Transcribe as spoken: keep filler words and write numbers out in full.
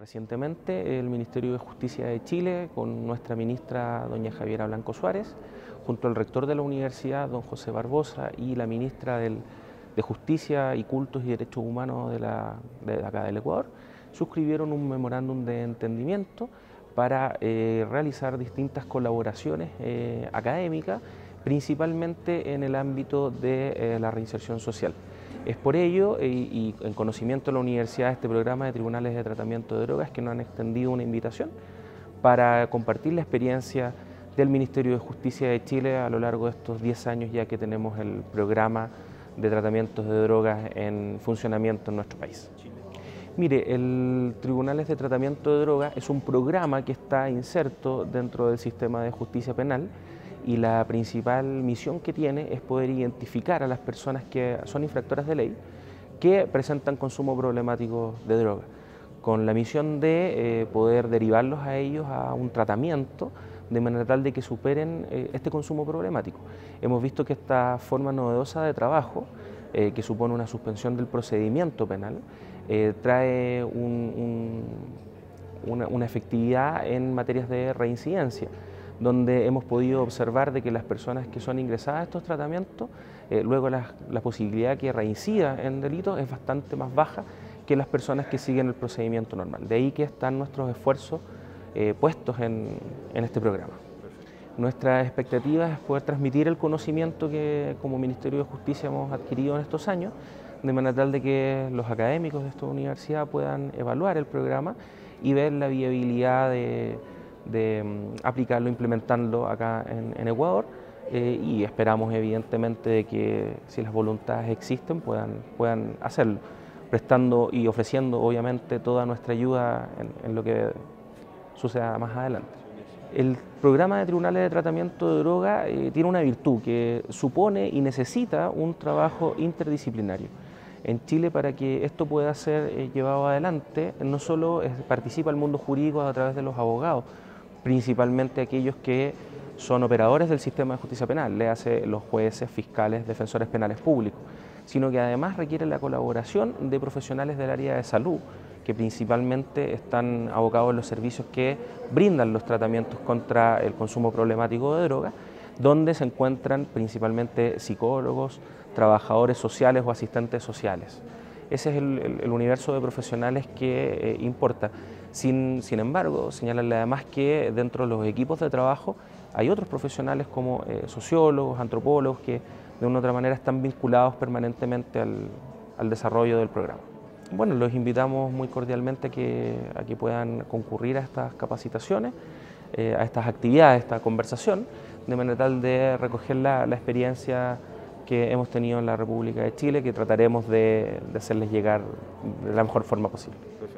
Recientemente el Ministerio de Justicia de Chile, con nuestra ministra doña Javiera Blanco Suárez, junto al rector de la universidad, don José Barbosa, y la ministra del, de Justicia y Cultos y Derechos Humanos de, la, de acá del Ecuador, suscribieron un memorándum de entendimiento para eh, realizar distintas colaboraciones eh, académicas, principalmente en el ámbito de eh, la reinserción social. Es por ello y, y en conocimiento de la universidad este programa de tribunales de tratamiento de drogas que nos han extendido una invitación para compartir la experiencia del Ministerio de Justicia de Chile a lo largo de estos diez años ya que tenemos el programa de tratamientos de drogas en funcionamiento en nuestro país. Mire, el Tribunales de Tratamiento de Drogas es un programa que está inserto dentro del sistema de justicia penal y la principal misión que tiene es poder identificar a las personas que son infractoras de ley que presentan consumo problemático de droga, con la misión de eh, poder derivarlos a ellos a un tratamiento de manera tal de que superen eh, este consumo problemático. Hemos visto que esta forma novedosa de trabajo, eh, que supone una suspensión del procedimiento penal, eh, trae un, un, una, una efectividad en materias de reincidencia, donde hemos podido observar de que las personas que son ingresadas a estos tratamientos, eh, luego la, la posibilidad que reincida en delitos es bastante más baja que las personas que siguen el procedimiento normal. De ahí que están nuestros esfuerzos eh, puestos en, en este programa. Nuestra expectativa es poder transmitir el conocimiento que como Ministerio de Justicia hemos adquirido en estos años, de manera tal de que los académicos de esta universidad puedan evaluar el programa y ver la viabilidad de de um, aplicarlo, implementarlo acá en, en Ecuador eh, y esperamos evidentemente de que si las voluntades existen puedan, puedan hacerlo, prestando y ofreciendo obviamente toda nuestra ayuda en, en lo que suceda más adelante. El programa de tribunales de tratamiento de droga eh, tiene una virtud que supone y necesita un trabajo interdisciplinario. En Chile, para que esto pueda ser eh, llevado adelante, no solo es, participa el mundo jurídico a través de los abogados, principalmente aquellos que son operadores del sistema de justicia penal, le hace los jueces, fiscales, defensores penales públicos, sino que además requiere la colaboración de profesionales del área de salud, que principalmente están abocados en los servicios que brindan los tratamientos contra el consumo problemático de drogas, donde se encuentran principalmente psicólogos, trabajadores sociales o asistentes sociales. Ese es el, el, el universo de profesionales que eh, importa. Sin, sin embargo, señalarle además que dentro de los equipos de trabajo hay otros profesionales como eh, sociólogos, antropólogos, que de una u otra manera están vinculados permanentemente al, al desarrollo del programa. Bueno, los invitamos muy cordialmente a que, a que puedan concurrir a estas capacitaciones, eh, a estas actividades, a esta conversación, de manera tal de recoger la, la experiencia que hemos tenido en la República de Chile, que trataremos de, de hacerles llegar de la mejor forma posible.